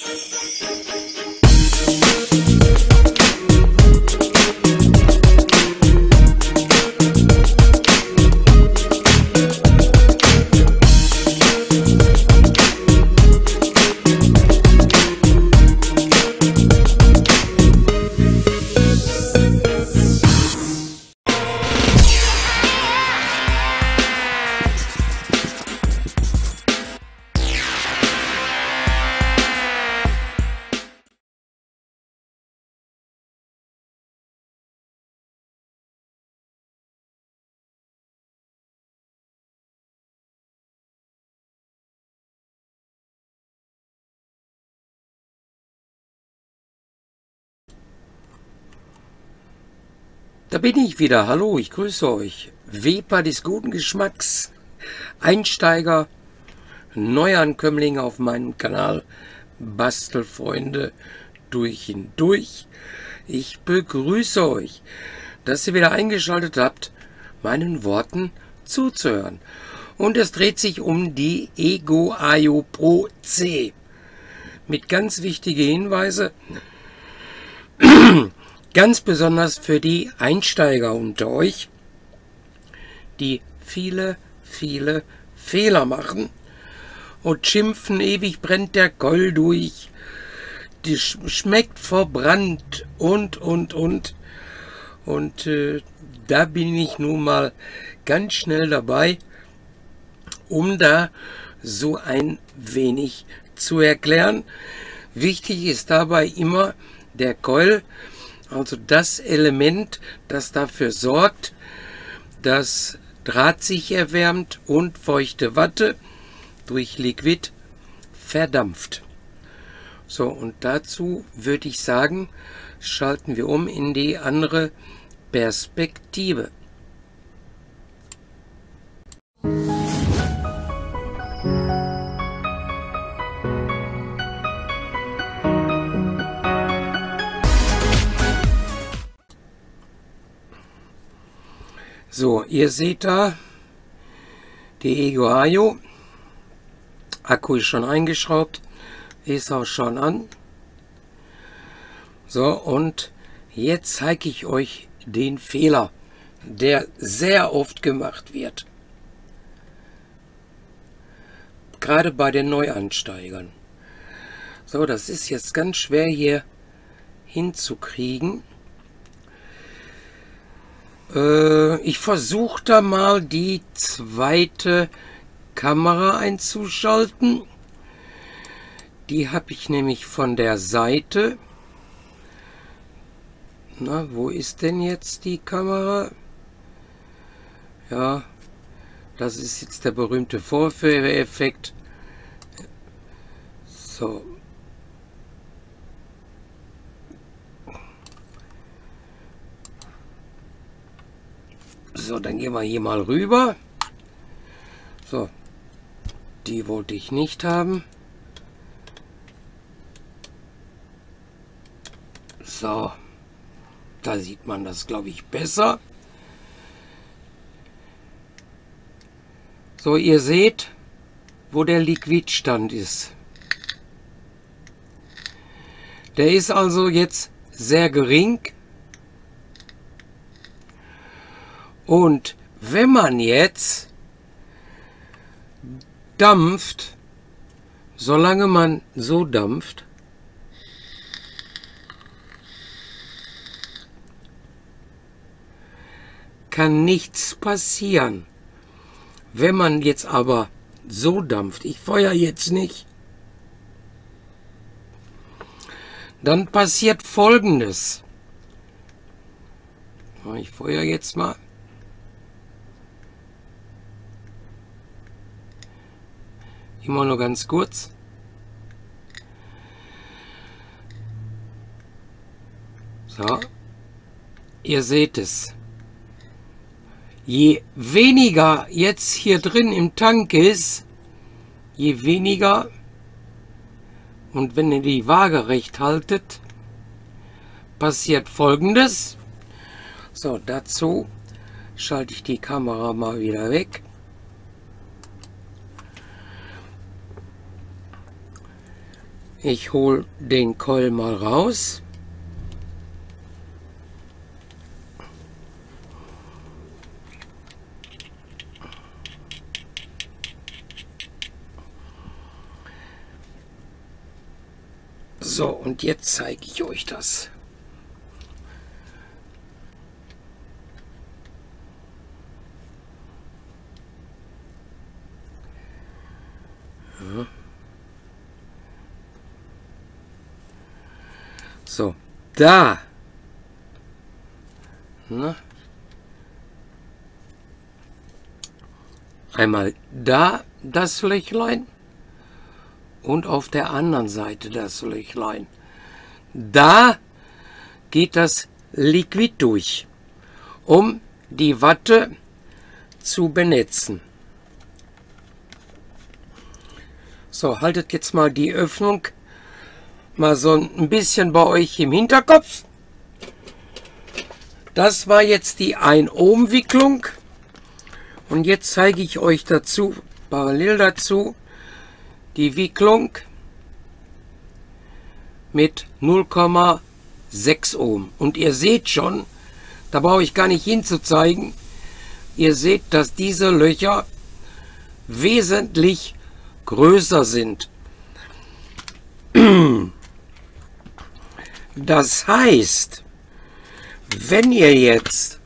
Da bin ich wieder. Hallo, ich grüße euch. Weber des guten Geschmacks, Einsteiger, Neuankömmlinge auf meinem Kanal, Bastelfreunde durch und durch. Ich begrüße euch, dass ihr wieder eingeschaltet habt, meinen Worten zuzuhören. Und es dreht sich um die Ego Ayo Pro C. Mit ganz wichtigen Hinweisen. Ganz besonders für die Einsteiger unter euch, die viele Fehler machen und schimpfen, ewig brennt der Keul durch, die schmeckt verbrannt und. Da bin ich nun mal ganz schnell dabei, um da so ein wenig zu erklären. Wichtig ist dabei immer der Keul, also das Element, das dafür sorgt, dass Draht sich erwärmt und feuchte Watte durch Liquid verdampft. So, und dazu würde ich sagen, schalten wir um in die andere Perspektive. So, ihr seht da die Ego Ayo. Akku ist schon eingeschraubt, ist auch schon an. So, und jetzt zeige ich euch den Fehler, der sehr oft gemacht wird. Gerade bei den Neuansteigern. So, das ist jetzt ganz schwer hier hinzukriegen. Ich versuche da mal die zweite Kamera einzuschalten. Die habe ich nämlich von der Seite. Na, wo ist denn jetzt die Kamera? Ja, das ist jetzt der berühmte Vorführeffekt. So. So, dann gehen wir hier mal rüber. So, die wollte ich nicht haben. So, da sieht man das, glaube ich, besser. So, ihr seht, wo der Liquidstand ist. Der ist also jetzt sehr gering. Und wenn man jetzt dampft, solange man so dampft, kann nichts passieren. Wenn man jetzt aber so dampft, ich feuere jetzt nicht, dann passiert Folgendes. Ich feuere jetzt mal. Immer nur ganz kurz. So, ihr seht es. Je weniger jetzt hier drin im Tank ist, je weniger, und wenn ihr die Waage recht haltet, passiert Folgendes. So, dazu schalte ich die Kamera mal wieder weg. Ich hole den Coil mal raus. So, und jetzt zeige ich euch das. Ja. So, da. Na. Einmal da das Löchlein und auf der anderen Seite das Löchlein. Da geht das Liquid durch, um die Watte zu benetzen. So, haltet jetzt mal die Öffnung mal so ein bisschen bei euch im Hinterkopf. Das war jetzt die 1 Ohm Wicklung. Und jetzt zeige ich euch dazu, parallel dazu, die Wicklung mit 0,6 Ohm. Und ihr seht schon, da brauche ich gar nicht hinzuzeigen, ihr seht, dass diese Löcher wesentlich größer sind. Das heißt, wenn ihr jetzt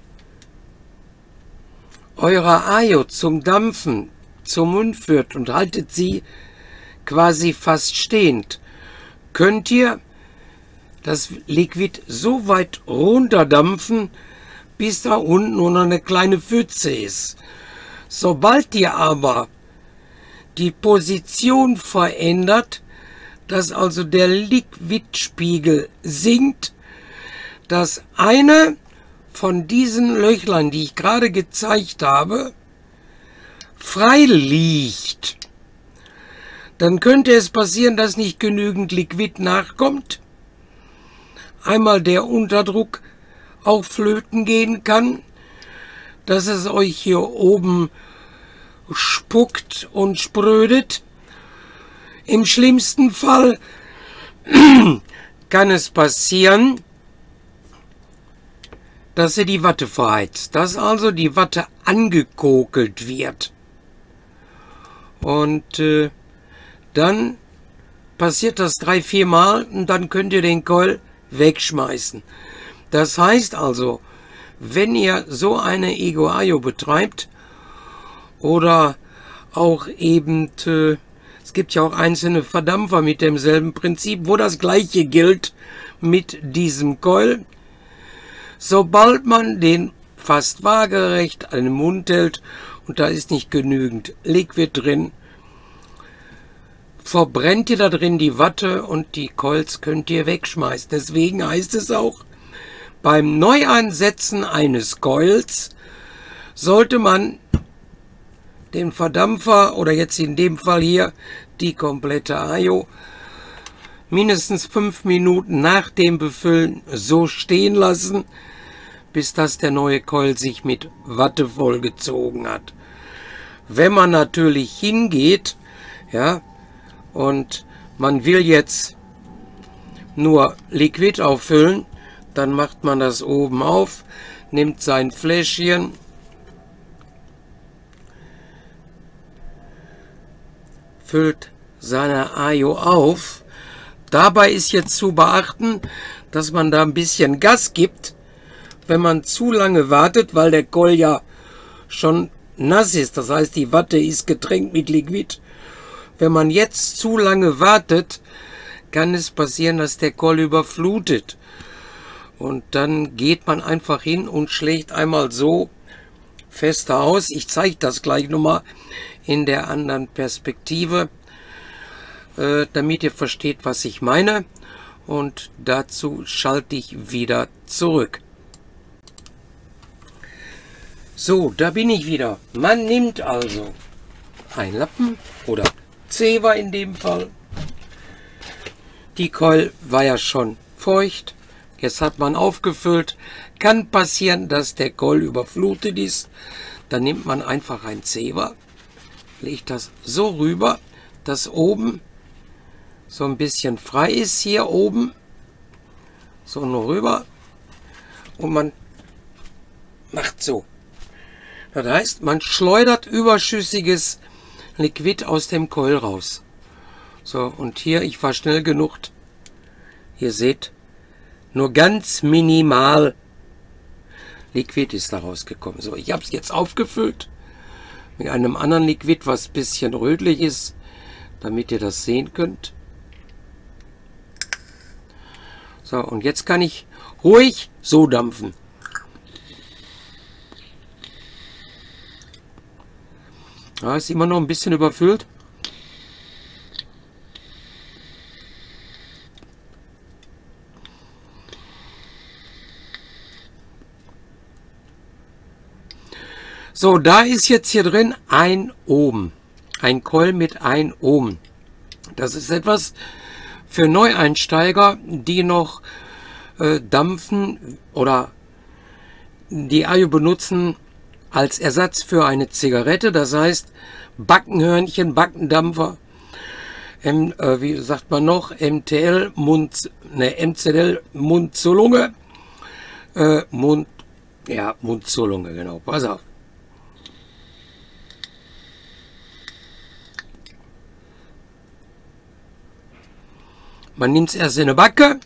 eure Ajo zum Dampfen zum Mund führt und haltet sie quasi fast stehend, könnt ihr das Liquid so weit runterdampfen, bis da unten nur noch eine kleine Pfütze ist. Sobald ihr aber die Position verändert, dass also der Liquidspiegel sinkt, dass eine von diesen Löchlein, die ich gerade gezeigt habe, frei liegt, dann könnte es passieren, dass nicht genügend Liquid nachkommt. Einmal der Unterdruck auch flöten gehen kann, dass es euch hier oben spuckt und sprödet. Im schlimmsten Fall kann es passieren, dass ihr die Watte verheizt, dass also die Watte angekokelt wird. Und dann passiert das 3-4 Mal und dann könnt ihr den Coil wegschmeißen. Das heißt also, wenn ihr so eine Ego-Ajo betreibt oder auch eben, es gibt ja auch einzelne Verdampfer mit demselben Prinzip, wo das gleiche gilt mit diesem Coil. Sobald man den fast waagerecht an den Mund hält und da ist nicht genügend Liquid drin, verbrennt ihr da drin die Watte und die Coils könnt ihr wegschmeißen. Deswegen heißt es auch, beim Neueinsetzen eines Coils sollte man den Verdampfer oder jetzt in dem Fall hier die komplette Ajo mindestens 5 Minuten nach dem Befüllen so stehen lassen, bis dass der neue Coil sich mit Watte vollgezogen hat. Wenn man natürlich hingeht, ja, und man will jetzt nur Liquid auffüllen, dann macht man das oben auf, nimmt sein Fläschchen, füllt seine Ajo auf. Dabei ist jetzt zu beachten, dass man da ein bisschen Gas gibt, wenn man zu lange wartet, weil der Coil ja schon nass ist, das heißt die Watte ist getränkt mit Liquid. Wenn man jetzt zu lange wartet, kann es passieren, dass der Coil überflutet. Und dann geht man einfach hin und schlägt einmal so fester aus. Ich zeige das gleich nochmal in der anderen Perspektive, damit ihr versteht, was ich meine. Und dazu schalte ich wieder zurück. So, da bin ich wieder. Man nimmt also einen Lappen oder Zewa in dem Fall. Die Coil war ja schon feucht. Jetzt hat man aufgefüllt. Kann passieren, dass der Coil überflutet ist. Dann nimmt man einfach ein Zewa, legt das so rüber, dass oben so ein bisschen frei ist hier oben. So nur rüber. Und man macht so. Das heißt, man schleudert überschüssiges Liquid aus dem Coil raus. So, und hier, ich war schnell genug. Ihr seht, nur ganz minimal Liquid ist da rausgekommen. So, ich habe es jetzt aufgefüllt mit einem anderen Liquid, was ein bisschen rötlich ist, damit ihr das sehen könnt. So, und jetzt kann ich ruhig so dampfen. Ja, ist immer noch ein bisschen überfüllt. So, da ist jetzt hier drin ein Ohm. Ein Coil mit 1 Ohm. Das ist etwas für Neueinsteiger, die noch dampfen oder die Ayo benutzen als Ersatz für eine Zigarette. Das heißt, Backenhörnchen, Backendampfer, wie sagt man noch, MCL, Mund zur Lunge. Mund zur Lunge, genau. Pass auf. Man nimmt es erst in eine Backe.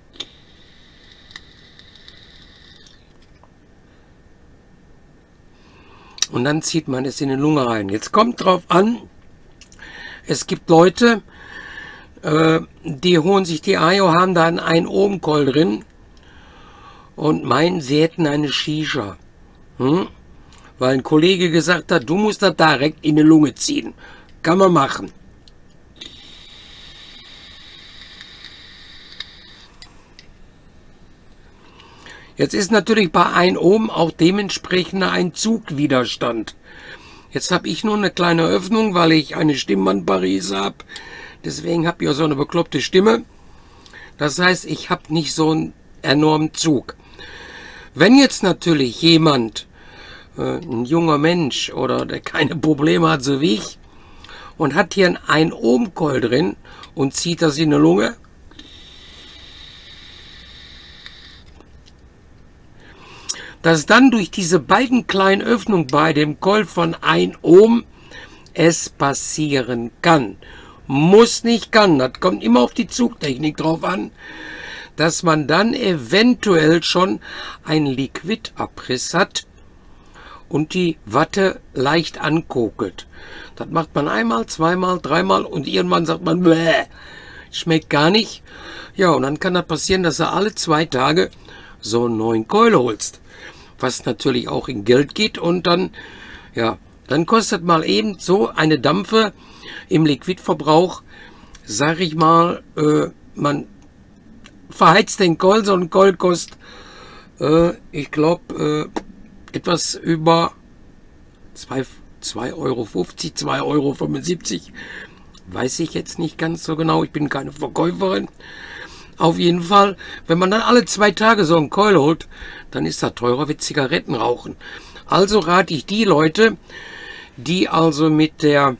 Und dann zieht man es in die Lunge rein. Jetzt kommt drauf an, es gibt Leute, die holen sich die Ayo, haben da einen 1 Ohm Coil drin und meinen, sie hätten eine Shisha. Weil ein Kollege gesagt hat, du musst das direkt in die Lunge ziehen. Kann man machen. Jetzt ist natürlich bei 1 Ohm auch dementsprechend ein Zugwiderstand. Jetzt habe ich nur eine kleine Öffnung, weil ich eine Stimmbandparese habe. Deswegen habe ich auch so eine bekloppte Stimme. Das heißt, ich habe nicht so einen enormen Zug. Wenn jetzt natürlich jemand, ein junger Mensch oder der keine Probleme hat, so wie ich, und hat hier ein 1 Ohm Coil drin und zieht das in die Lunge, dass dann durch diese beiden kleinen Öffnungen bei dem Coil von 1 Ohm es passieren kann. Muss nicht, kann. Das kommt immer auf die Zugtechnik drauf an, dass man dann eventuell schon einen Liquidabriss hat und die Watte leicht ankokelt. Das macht man einmal, zweimal, dreimal und irgendwann sagt man, bäh, schmeckt gar nicht. Ja, und dann kann das passieren, dass du alle 2 Tage so einen neuen Coil holst. Was natürlich auch in Geld geht und dann, ja, dann kostet mal eben so eine Dampfe im Liquidverbrauch, sag ich mal, man verheizt den Coil, so ein Coil kostet, ich glaube, etwas über 2,50 Euro, 2,75 Euro, weiß ich jetzt nicht ganz so genau, ich bin keine Verkäuferin. Auf jeden Fall, wenn man dann alle 2 Tage so einen Coil holt, dann ist das teurer wie Zigaretten rauchen. Also rate ich die Leute, die also mit der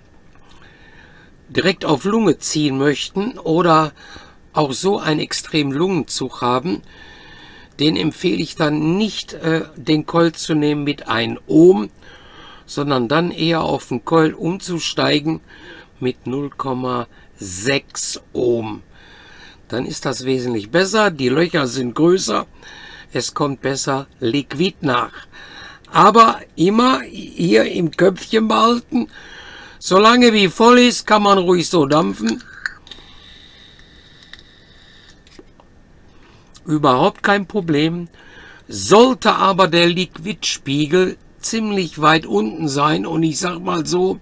direkt auf Lunge ziehen möchten oder auch so einen extremen Lungenzug haben, den empfehle ich dann nicht, den Coil zu nehmen mit 1 Ohm, sondern dann eher auf den Coil umzusteigen mit 0,6 Ohm. Dann ist das wesentlich besser, die Löcher sind größer, es kommt besser Liquid nach. Aber immer hier im Köpfchen behalten, solange wie voll ist, kann man ruhig so dampfen. Überhaupt kein Problem. Sollte aber der Liquidspiegel ziemlich weit unten sein und ich sag mal so,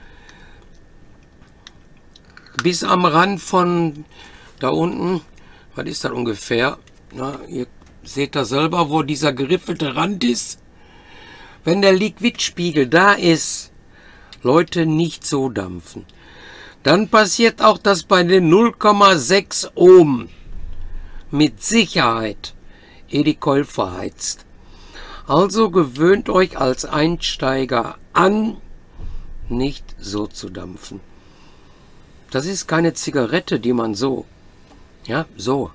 bis am Rand von da unten, was ist das ungefähr? Na, ihr seht da selber, wo dieser geriffelte Rand ist. Wenn der Liquidspiegel da ist, Leute, nicht so dampfen. Dann passiert auch das bei den 0,6 Ohm mit Sicherheit, ehe die Coil verheizt. Also gewöhnt euch als Einsteiger an, nicht so zu dampfen. Das ist keine Zigarette, die man so, ja, so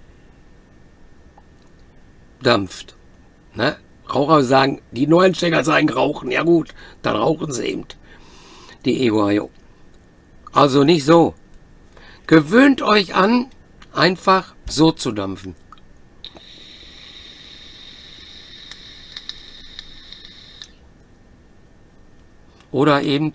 dampft. Ne? Raucher sagen, die Neueinsteiger sagen rauchen. Ja gut, dann rauchen sie eben. Die Evo. Also nicht so. Gewöhnt euch an, einfach so zu dampfen. Oder eben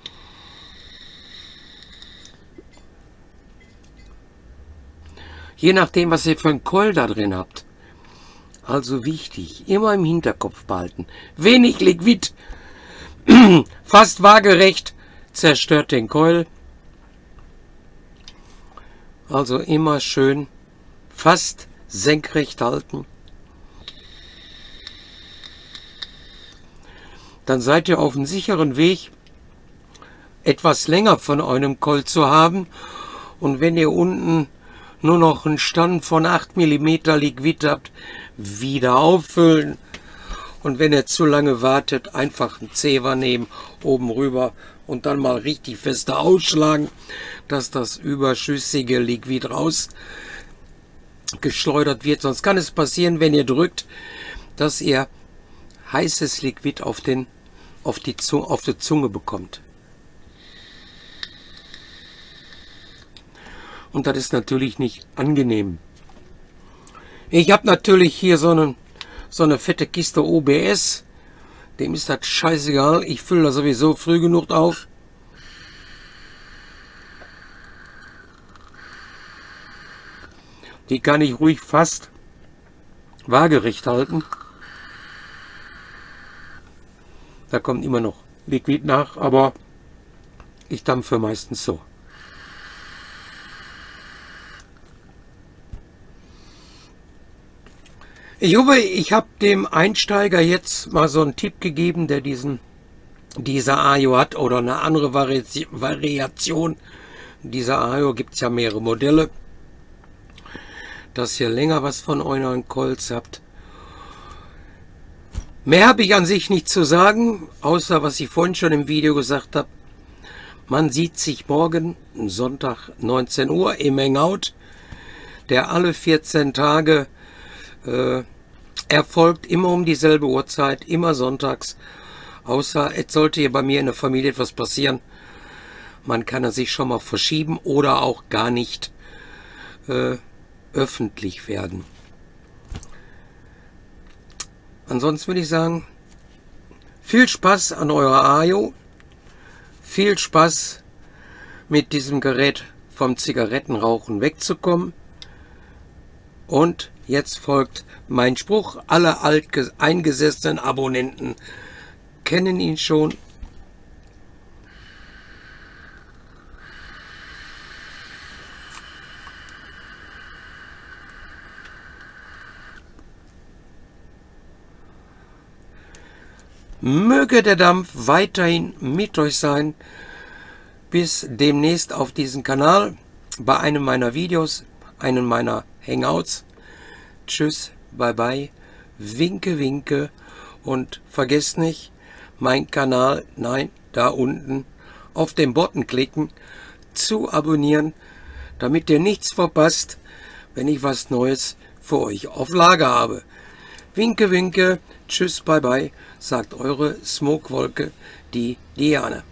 je nachdem, was ihr für einen Coil da drin habt. Also wichtig, immer im Hinterkopf behalten. Wenig Liquid, fast waagerecht, zerstört den Coil. Also immer schön fast senkrecht halten. Dann seid ihr auf einem sicheren Weg, etwas länger von eurem Coil zu haben. Und wenn ihr unten nur noch einen Stand von 8 mm Liquid habt, wieder auffüllen. Und wenn ihr zu lange wartet, einfach einen Zewa nehmen, oben rüber und dann mal richtig feste ausschlagen, dass das überschüssige Liquid rausgeschleudert wird. Sonst kann es passieren, wenn ihr drückt, dass ihr heißes Liquid auf die Zunge bekommt. Und das ist natürlich nicht angenehm. Ich habe natürlich hier so eine fette Kiste OBS. Dem ist das scheißegal. Ich fülle das sowieso früh genug auf. Die kann ich ruhig fast waagerecht halten. Da kommt immer noch Liquid nach, aber ich dampfe meistens so. Ich hoffe, ich habe dem Einsteiger jetzt mal so einen Tipp gegeben, der dieser Ayo hat oder eine andere Variation. Dieser Ayo gibt es ja mehrere Modelle, dass ihr länger was von euren Coils habt. Mehr habe ich an sich nicht zu sagen, außer was ich vorhin schon im Video gesagt habe. Man sieht sich morgen, Sonntag 19 Uhr im Hangout, der alle 14 Tage erfolgt, immer um dieselbe Uhrzeit, immer sonntags. Außer es sollte hier bei mir in der Familie etwas passieren. Man kann er sich schon mal verschieben oder auch gar nicht öffentlich werden. Ansonsten würde ich sagen, viel Spaß an eurer Ayo, viel Spaß mit diesem Gerät vom Zigarettenrauchen wegzukommen. Und jetzt folgt mein Spruch, alle eingesessenen Abonnenten kennen ihn schon. Möge der Dampf weiterhin mit euch sein. Bis demnächst auf diesem Kanal, bei einem meiner Videos, einem meiner Hangouts. Tschüss, bye bye, winke, winke und vergesst nicht, mein Kanal, nein, da unten auf den Button klicken, zu abonnieren, damit ihr nichts verpasst, wenn ich was Neues für euch auf Lager habe. Winke, winke, tschüss, bye bye, sagt eure Smokewolke, die Diane.